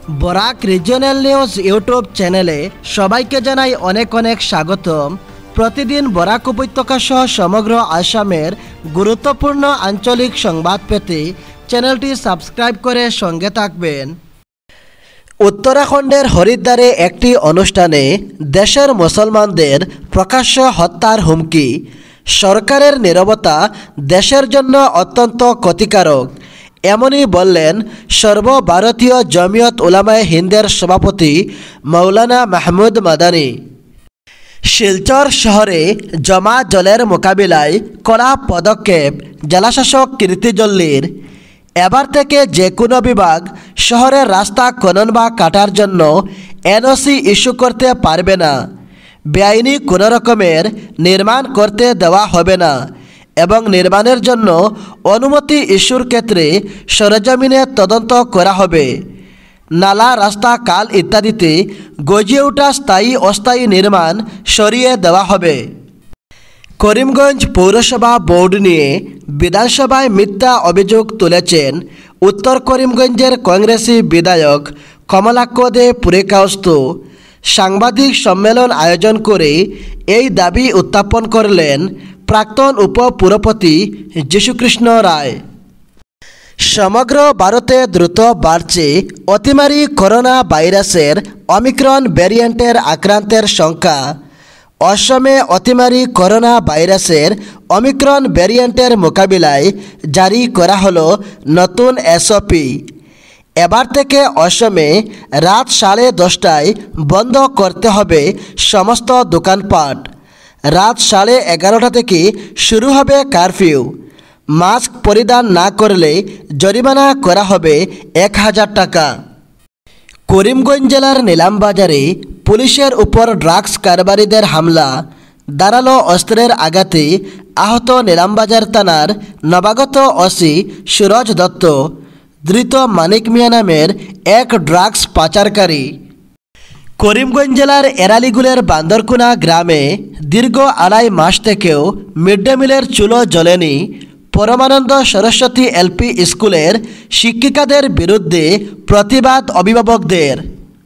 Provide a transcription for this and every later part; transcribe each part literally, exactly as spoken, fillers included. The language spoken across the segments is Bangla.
বরাক রিজিওনাল নিউজ ইউটিউব চ্যানেলে সবাইকে জানাই অনেক অনেক স্বাগতম। প্রতিদিন বরাক উপত্যকা সহ সমগ্র আসামের গুরুত্বপূর্ণ আঞ্চলিক সংবাদ পেতে চ্যানেলটি সাবস্ক্রাইব করে সঙ্গে থাকবেন। উত্তরাখণ্ডের হরিদ্বারে একটি অনুষ্ঠানে দেশের মুসলমানদের প্রকাশ্য হত্যার হুমকি। সরকারের নীরবতা দেশের জন্য অত্যন্ত ক্ষতিকারক, এমনই বললেন সর্বভারতীয় জমিয়ত উলামায়ে হিন্দের সভাপতি মৌলানা মাহমুদ মাদানী। শিলচর শহরে জমা জলের মোকাবিলায় কড়া পদক্ষেপ জেলাশাসক কীর্তি জল্লির। এবার থেকে যে কোনো বিভাগ শহরের রাস্তা খনন বা কাটার জন্য এনওসি ইস্যু করতে পারবে না। বেআইনি কোনো রকমের নির্মাণ করতে দেওয়া হবে না এবং নির্মাণের জন্য অনুমতি ইস্যুর ক্ষেত্রে সরেজমিনে তদন্ত করা হবে। নালা, রাস্তা, খাল ইত্যাদিতে গজিয়ে ওঠা স্থায়ী অস্থায়ী নির্মাণ সরিয়ে দেওয়া হবে। করিমগঞ্জ পৌরসভা বোর্ড নিয়ে বিধানসভায় মিথ্যা অভিযোগ তুলেছেন উত্তর করিমগঞ্জের কংগ্রেসি বিধায়ক কমলাক্ষ দে পুরেকাউস্ত। সাংবাদিক সম্মেলন আয়োজন করে এই দাবি উত্থাপন করলেন প্রাক্তন উপপুরপতি যীশুকৃষ্ণ রায়। সমগ্র ভারতে দ্রুত বাড়ছে অতিমারি করোনা ভাইরাসের অমিক্রন ভ্যারিয়েন্টের আক্রান্তের সংখ্যা। অসমে অতিমারি করোনা ভাইরাসের অমিক্রন ভ্যারিয়েন্টের মোকাবিলায় জারি করা হলো নতুন এসওপি। এবার থেকে অসমে রাত সাড়ে দশটায় বন্ধ করতে হবে সমস্ত দোকানপাট। রাত সাড়ে এগারোটা থেকে শুরু হবে কারফিউ। মাস্ক পরিধান না করলে জরিমানা করা হবে এক হাজার টাকা। করিমগঞ্জ জেলার নিলামবাজারে পুলিশের উপর ড্রাগস কারবারিদের হামলা। ধারালো অস্ত্রের আঘাতে আহত নিলামবাজার থানার নবাগত ওসি সুরজ দত্ত। ধৃত মানিক মিয়া নামের এক ড্রাগস পাচারকারী। করিমগঞ্জ জেলার এরালিগুলের বান্দরকুনা গ্রামে দীর্ঘ আড়াই মাস থেকেও মিড ডে মিলের চুলো জ্বলেনি। পরমানন্দ সরস্বতী এলপি স্কুলের শিক্ষিকাদের বিরুদ্ধে প্রতিবাদ অভিভাবকদের।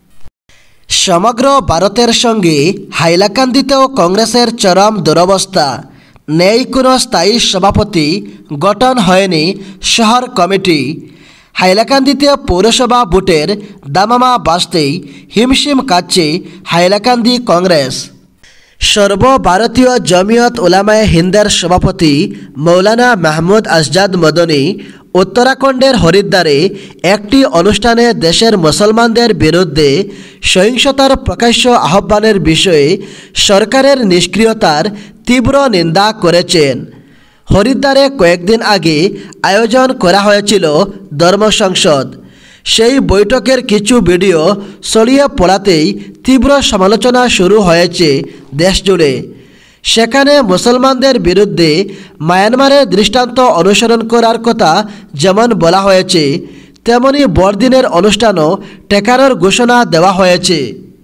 সমগ্র ভারতের সঙ্গে হাইলাকান্দিতেও কংগ্রেসের চরম দুরবস্থা। নেই কোনো স্থায়ী সভাপতি, গঠন হয়নি শহর কমিটি। হাইলাকান্দিতে পৌরসভা ভোটের দামামা বাজতেই হিমশিম কাটছে হাইলাকান্দি কংগ্রেস। সর্বভারতীয় জমিয়ত উলামায়ে হিন্দের সভাপতি মৌলানা মাহমুদ আসজাদ মদনী উত্তরাখণ্ডের হরিদ্বারে একটি অনুষ্ঠানে দেশের মুসলমানদের বিরুদ্ধে সহিংসতার প্রকাশ্য আহ্বানের বিষয়ে সরকারের নিষ্ক্রিয়তার তীব্র নিন্দা করেছেন। হরিদ্বারে কয়েকদিন আগে আয়োজন করা হয়েছিল ধর্ম সংসদ। সেই বৈঠকের কিছু ভিডিও ছড়িয়ে পড়াতেই তীব্র সমালোচনা শুরু হয়েছে দেশজুড়ে। সেখানে মুসলমানদের বিরুদ্ধে মায়ানমারের দৃষ্টান্ত অনুসরণ করার কথা যেমন বলা হয়েছে, তেমনি বড়দিনের অনুষ্ঠানও ঠেকানোর ঘোষণা দেওয়া হয়েছে।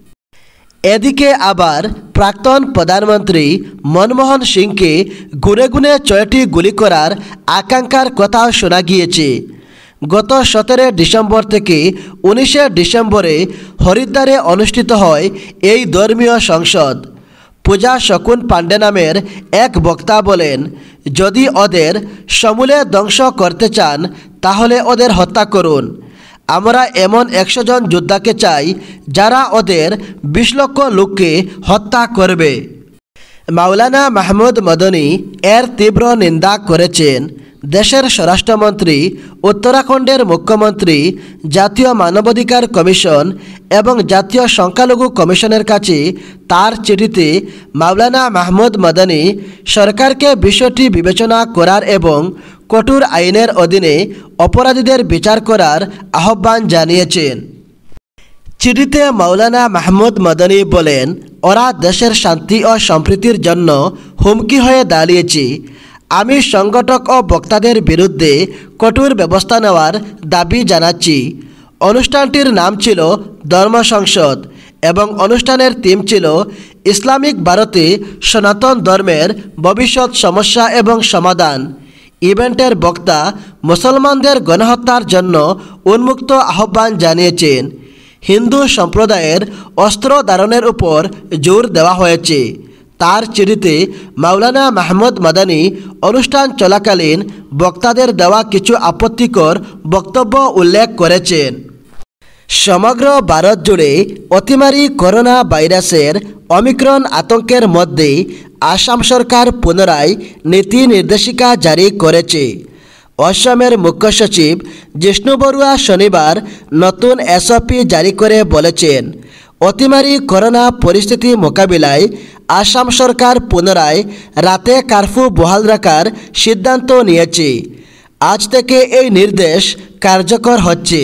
এদিকে আবার প্রাক্তন প্রধানমন্ত্রী মনমোহন সিংকে গুনে গুনে ছয়টি গুলি করার আকাঙ্ক্ষার কথাও শোনা গিয়েছে। গত সতেরো ডিসেম্বর থেকে উনিশে ডিসেম্বরে হরিদ্বারে অনুষ্ঠিত হয় এই ধর্মীয় সংসদ। পূজা শকুন পাণ্ডে নামের এক বক্তা বলেন, যদি ওদের সমূলে ধ্বংস করতে চান তাহলে ওদের হত্যা করুন। আমরা এমন একশো জন যোদ্ধাকে চাই যারা ওদের বিশ লক্ষ লোককে হত্যা করবে। মাওলানা মাহমুদ মদনী এর তীব্র নিন্দা করেছেন। দেশের স্বরাষ্ট্রমন্ত্রী, উত্তরাখণ্ডের মুখ্যমন্ত্রী, জাতীয় মানবাধিকার কমিশন এবং জাতীয় সংখ্যালঘু কমিশনের কাছে তার চিঠিতে মাওলানা মাহমুদ মদনী সরকারকে বিষয়টি বিবেচনা করার এবং কঠোর আইনের অধীনে অপরাধীদের বিচার করার আহ্বান জানিয়েছেন। চিঠিতে মাওলানা মাহমুদ মদনী বলেন, ওরা দেশের শান্তি ও সম্প্রীতির জন্য হুমকি হয়ে দাঁড়িয়েছে। আমি সংগঠক ও বক্তাদের বিরুদ্ধে কঠোর ব্যবস্থা নেওয়ার দাবি জানাচ্ছি। অনুষ্ঠানটির নাম ছিল ধর্ম সংসদ এবং অনুষ্ঠানের থিম ছিল ইসলামিক ভারতে সনাতন ধর্মের ভবিষ্যৎ সমস্যা এবং সমাধান। ইভেন্টের বক্তা মুসলমানদের গণহত্যার জন্য উন্মুক্ত আহ্বান জানিয়েছেন। হিন্দু সম্প্রদায়ের অস্ত্র ধারণের উপর জোর দেওয়া হয়েছে। তার চিঠিতে মাওলানা মাহমুদ মাদানী অনুষ্ঠান চলাকালীন বক্তাদের দেওয়া কিছু আপত্তিকর বক্তব্য উল্লেখ করেছেন। সমগ্র ভারত জুড়ে অতিমারি করোনা ভাইরাসের অমিক্রন আতঙ্কের মধ্যে আসাম সরকার পুনরায় নীতি নির্দেশিকা জারি করেছে। অসমের মুখ্য সচিব জিষ্ণু বড়ুয়া শনিবার নতুন এসওপি জারি করে বলেছেন, অতিমারি করোনা পরিস্থিতি মোকাবিলায় আসাম সরকার পুনরায় রাতে কারফিউ বহাল রাখার সিদ্ধান্ত নিয়েছে। আজ থেকে এই নির্দেশ কার্যকর হচ্ছে।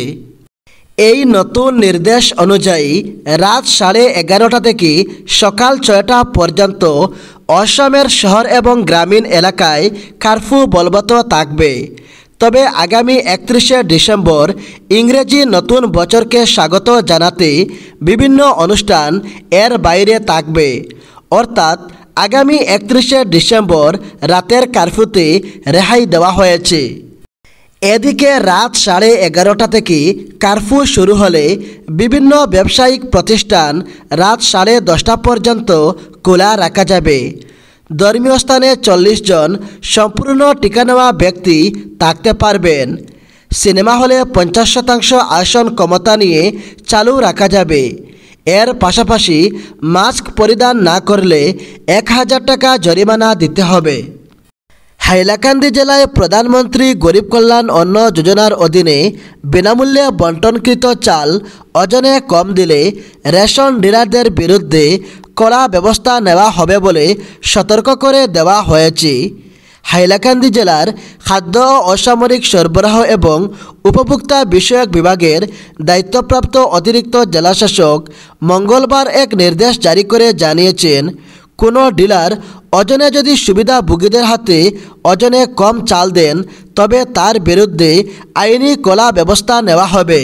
এই নতুন নির্দেশ অনুযায়ী রাত সাড়ে এগারোটা থেকে সকাল ছয়টা পর্যন্ত অসমের শহর এবং গ্রামীণ এলাকায় কারফিউ বলবৎ থাকবে। তবে আগামী একত্রিশে ডিসেম্বর ইংরেজি নতুন বছরকে স্বাগত জানাতে বিভিন্ন অনুষ্ঠান এর বাইরে থাকবে। অর্থাৎ আগামী একত্রিশে ডিসেম্বর রাতের কারফিউতে রেহাই দেওয়া হয়েছে। এদিকে রাত সাড়ে এগারোটা থেকে কারফিউ শুরু হলে বিভিন্ন ব্যবসায়িক প্রতিষ্ঠান রাত সাড়ে দশটা পর্যন্ত খোলা রাখা যাবে। ধর্মীয় স্থানে চল্লিশ জন সম্পূর্ণ টিকা নেওয়া ব্যক্তি থাকতে পারবেন। সিনেমা হলে পঞ্চাশ শতাংশ আসন ক্ষমতা নিয়ে চালু রাখা যাবে। এর পাশাপাশি মাস্ক পরিধান না করলে এক হাজার টাকা জরিমানা দিতে হবে। হাইলাকান্দি জেলায় প্রধানমন্ত্রী গরিব কল্যাণ অন্ন যোজনার অধীনে বিনামূল্যে বন্টনকৃত চাল ওজনে কম দিলে রেশন ডিলারদের বিরুদ্ধে কড়া ব্যবস্থা নেওয়া হবে বলে সতর্ক করে দেওয়া হয়েছে। হাইলাকান্দি জেলার খাদ্য ও অসামরিক সরবরাহ এবং উপভোক্তা বিষয়ক বিভাগের দায়িত্বপ্রাপ্ত অতিরিক্ত জেলাশাসক মঙ্গলবার এক নির্দেশ জারি করে জানিয়েছেন, কোনো ডিলার ওজনে যদি সুবিধাভোগীদের হাতে ওজনে কম চাল দেন তবে তার বিরুদ্ধে আইনি কড়া ব্যবস্থা নেওয়া হবে।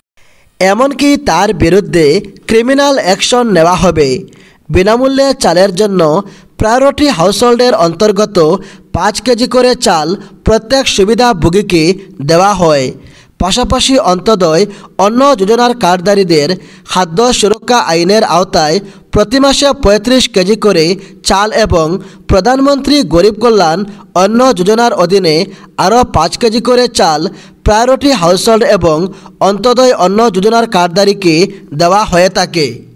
এমনকি তার বিরুদ্ধে ক্রিমিনাল অ্যাকশন নেওয়া হবে। বিনামূল্যে চালের জন্য প্রায়োরিটি হাউসহোল্ডের অন্তর্গত পাঁচ কেজি করে চাল প্রত্যেক সুবিধাভোগীকে দেওয়া হয়। পাশাপাশি অন্তোদয় অন্ন যোজনার কার্ডধারীদের খাদ্য সুরক্ষা আইনের আওতায় প্রতি মাসে পঁয়ত্রিশ কেজি করে চাল এবং প্রধানমন্ত্রী গরিব কল্যাণ অন্ন যোজনার অধীনে আরও পাঁচ কেজি করে চাল প্রায়োরিটি হাউসহোল্ড এবং অন্তোদয় অন্ন যোজনার কার্ডধারীকে দেওয়া হয়ে থাকে।